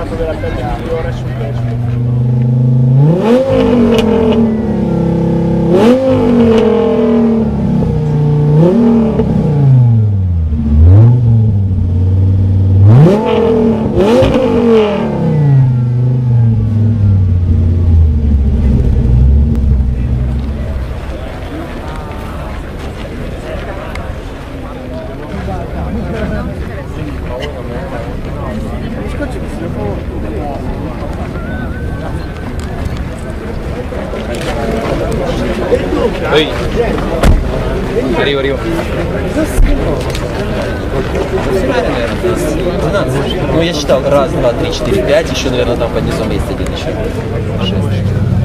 dato della pelle migliore sul pesce. Ehi, arrivo. Ну, я считал, раз, два, три, четыре, пять, еще, наверное, там под низом есть один еще. 6.